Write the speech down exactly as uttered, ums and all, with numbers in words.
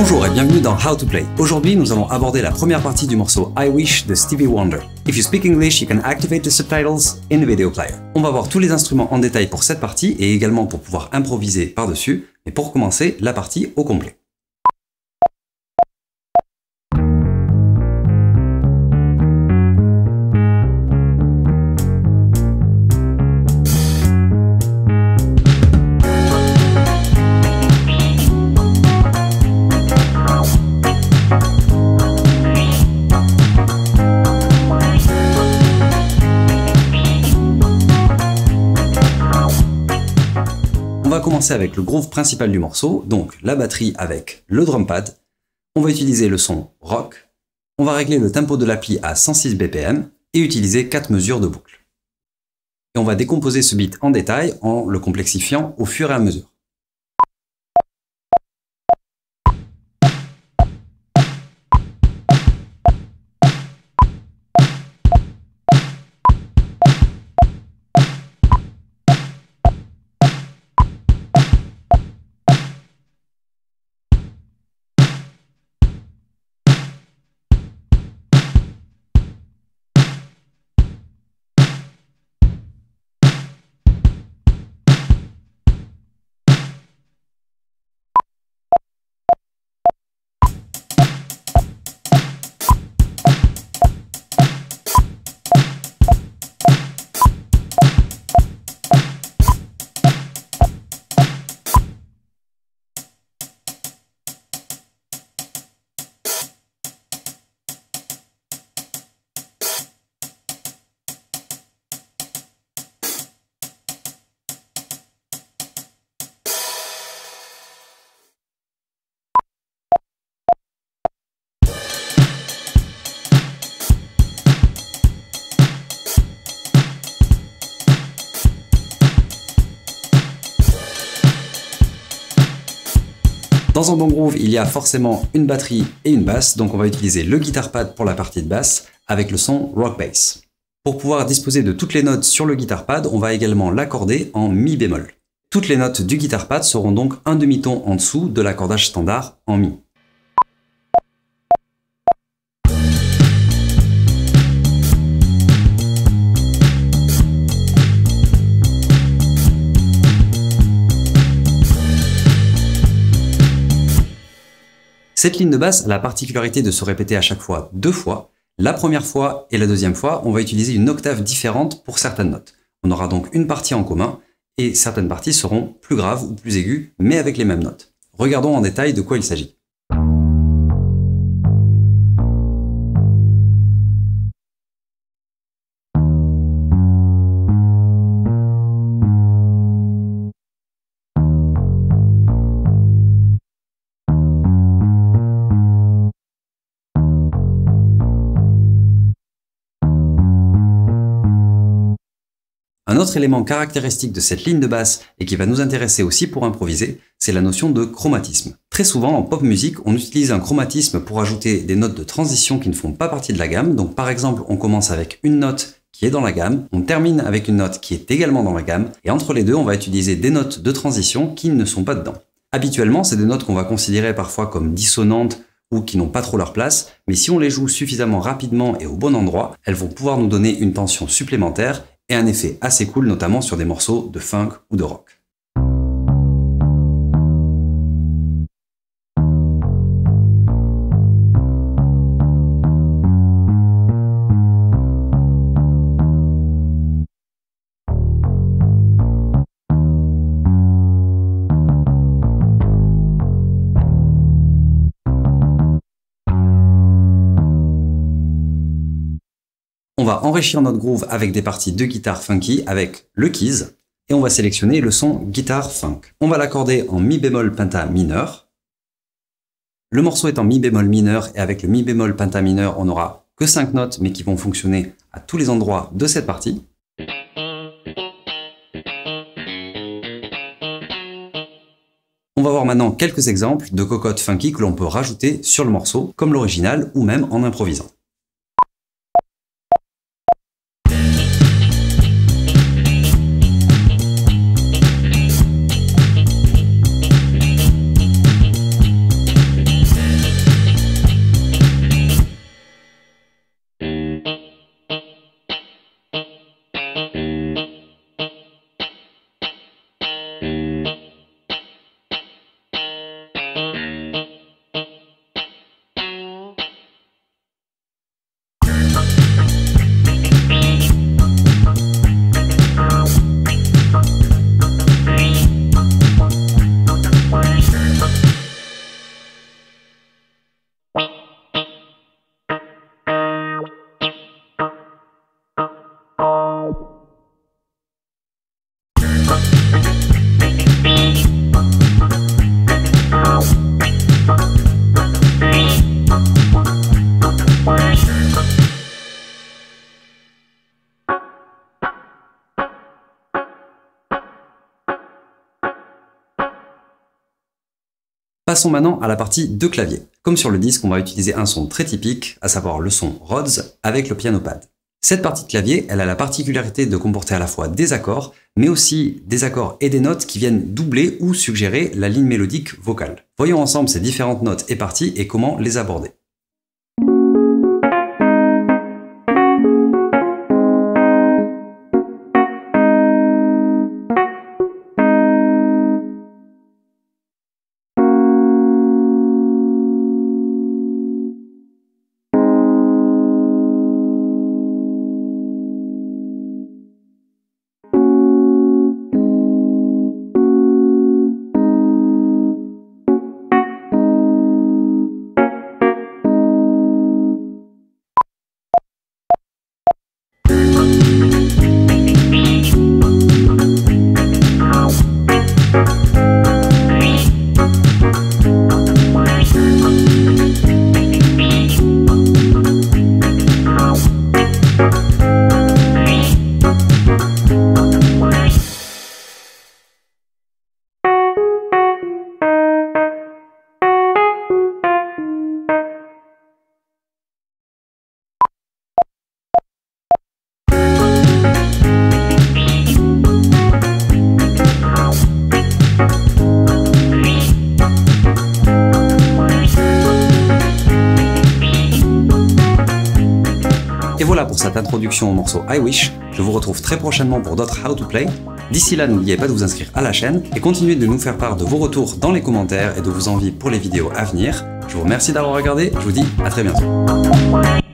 Bonjour et bienvenue dans How to Play. Aujourd'hui, nous allons aborder la première partie du morceau I Wish de Stevie Wonder. If you speak English, you can activate the subtitles in the video player. On va voir tous les instruments en détail pour cette partie et également pour pouvoir improviser par-dessus. Mais pour commencer, la partie au complet. On va commencer avec le groove principal du morceau, donc la batterie avec le drum pad. On va utiliser le son rock. On va régler le tempo de l'appli à cent six B P M et utiliser quatre mesures de boucle. Et on va décomposer ce beat en détail en le complexifiant au fur et à mesure. Dans un bon groove, il y a forcément une batterie et une basse, donc on va utiliser le guitar pad pour la partie de basse avec le son rock bass. Pour pouvoir disposer de toutes les notes sur le guitar pad, on va également l'accorder en mi bémol. Toutes les notes du guitar pad seront donc un demi-ton en dessous de l'accordage standard en mi. Cette ligne de basse a la particularité de se répéter à chaque fois deux fois. La première fois et la deuxième fois, on va utiliser une octave différente pour certaines notes. On aura donc une partie en commun et certaines parties seront plus graves ou plus aiguës, mais avec les mêmes notes. Regardons en détail de quoi il s'agit. Un autre élément caractéristique de cette ligne de basse et qui va nous intéresser aussi pour improviser, c'est la notion de chromatisme. Très souvent en pop musique, on utilise un chromatisme pour ajouter des notes de transition qui ne font pas partie de la gamme. Donc par exemple, on commence avec une note qui est dans la gamme, on termine avec une note qui est également dans la gamme, et entre les deux, on va utiliser des notes de transition qui ne sont pas dedans. Habituellement, c'est des notes qu'on va considérer parfois comme dissonantes ou qui n'ont pas trop leur place, mais si on les joue suffisamment rapidement et au bon endroit, elles vont pouvoir nous donner une tension supplémentaire et un effet assez cool, notamment sur des morceaux de funk ou de rock. On va enrichir notre groove avec des parties de guitare funky avec le keys et on va sélectionner le son guitare funk. On va l'accorder en mi bémol penta mineur. Le morceau est en mi bémol mineur et avec le mi bémol penta mineur, on n'aura que cinq notes mais qui vont fonctionner à tous les endroits de cette partie. On va voir maintenant quelques exemples de cocottes funky que l'on peut rajouter sur le morceau, comme l'original ou même en improvisant. Passons maintenant à la partie de clavier. Comme sur le disque, on va utiliser un son très typique, à savoir le son Rhodes avec le piano pad. Cette partie de clavier, elle a la particularité de comporter à la fois des accords, mais aussi des accords et des notes qui viennent doubler ou suggérer la ligne mélodique vocale. Voyons ensemble ces différentes notes et parties et comment les aborder. Et voilà pour cette introduction au morceau I Wish. Je vous retrouve très prochainement pour d'autres How to Play. D'ici là, n'oubliez pas de vous inscrire à la chaîne et continuez de nous faire part de vos retours dans les commentaires et de vos envies pour les vidéos à venir. Je vous remercie d'avoir regardé, je vous dis à très bientôt.